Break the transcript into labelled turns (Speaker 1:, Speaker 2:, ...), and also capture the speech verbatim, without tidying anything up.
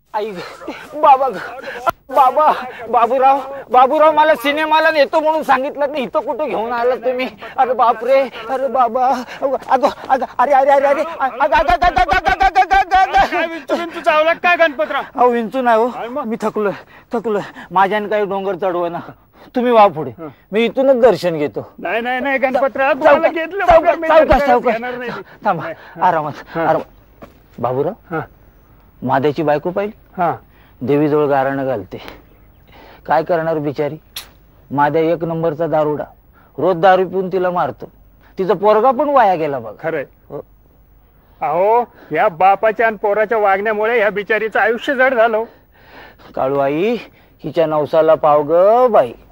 Speaker 1: आई बाबा बाबा बाबूराव बाबूराव मला सिनेमाला नेतो म्हणून सांगितलं नाही, इथं कुठे घेऊन आला तुम्ही? अरे बापरे, अरे बाबा, अगं अगं अरे अरे अरे अरे
Speaker 2: विंचू चावला काय गणपतराव?
Speaker 1: अहो विंचू नाही हो, मी थकलोय थकलोय, माझ्याने काही डोंगर चढव ना. तुम्ही वा पुढे, मी इथूनच दर्शन घेतो.
Speaker 2: नाही नाही नाही गणपतराव,
Speaker 1: थांबा, आरामात आरामात. बाबूराव, माद्याची बायको पाहिली?
Speaker 2: हा,
Speaker 1: देवीजवळ गाराणं घालते. काय करणार बिचारी, माद्या एक नंबरचा दारुडा, रोज दारू पिऊन तिला मारतो. तिचा पोरगा पण वाया गेला बघ.
Speaker 2: खरंय. अहो या बापाच्या आणि पोराच्या वागण्यामुळे ह्या बिचारीचं आयुष्य जड झालं.
Speaker 1: काळू आई, हिच्या नवसाला पाव ग बाई.